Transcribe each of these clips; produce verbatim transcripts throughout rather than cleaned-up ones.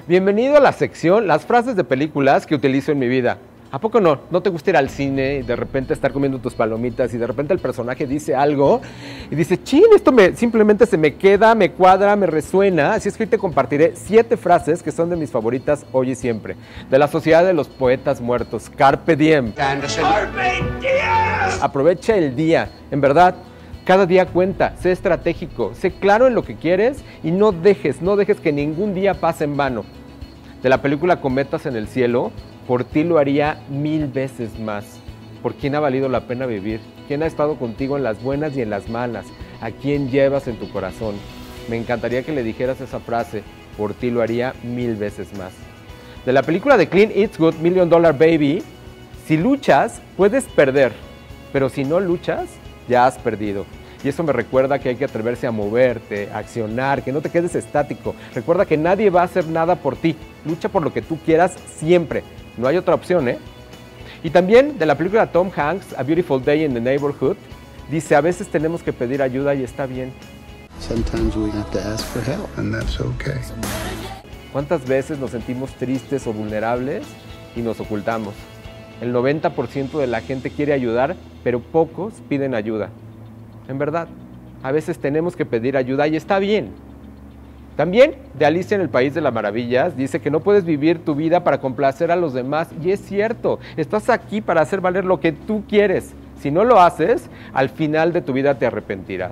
Bienvenido a la sección Las frases de películas que utilizo en mi vida. ¿A poco no? ¿No te gusta ir al cine y de repente estar comiendo tus palomitas y de repente el personaje dice algo y dice, chin, esto me, simplemente se me queda, me cuadra, me resuena? Así es que hoy te compartiré siete frases que son de mis favoritas hoy y siempre. De la Sociedad de los Poetas Muertos, Carpe Diem. ¡Carpe Diem! Aprovecha el día, en verdad. Cada día cuenta, sé estratégico, sé claro en lo que quieres y no dejes, no dejes que ningún día pase en vano. De la película Cometas en el Cielo, por ti lo haría mil veces más. ¿Por quién ha valido la pena vivir? ¿Quién ha estado contigo en las buenas y en las malas? ¿A quién llevas en tu corazón? Me encantaría que le dijeras esa frase, por ti lo haría mil veces más. De la película de Clint Eastwood, Million Dollar Baby, si luchas, puedes perder, pero si no luchas, ya has perdido. Y eso me recuerda que hay que atreverse a moverte, a accionar, que no te quedes estático. Recuerda que nadie va a hacer nada por ti. Lucha por lo que tú quieras siempre. No hay otra opción, ¿eh? Y también de la película Tom Hanks, A Beautiful Day in the Neighborhood, dice, a veces tenemos que pedir ayuda y está bien. Sometimes we have to ask for help, and that's okay. ¿Cuántas veces nos sentimos tristes o vulnerables y nos ocultamos? El noventa por ciento de la gente quiere ayudar, pero pocos piden ayuda. En verdad, a veces tenemos que pedir ayuda y está bien. También, de Alicia en el País de las Maravillas, dice que no puedes vivir tu vida para complacer a los demás. Y es cierto, estás aquí para hacer valer lo que tú quieres. Si no lo haces, al final de tu vida te arrepentirás.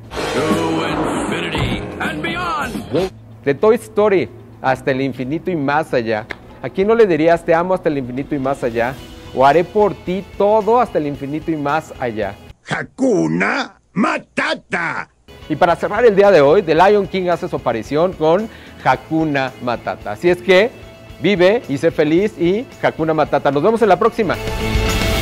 To infinity and beyond. De Toy Story, hasta el infinito y más allá. ¿A quién no le dirías te amo hasta el infinito y más allá? O haré por ti todo hasta el infinito y más allá. Hakuna Matata. Y para cerrar el día de hoy, The Lion King hace su aparición con Hakuna Matata. Así es que vive y sé feliz y Hakuna Matata. Nos vemos en la próxima.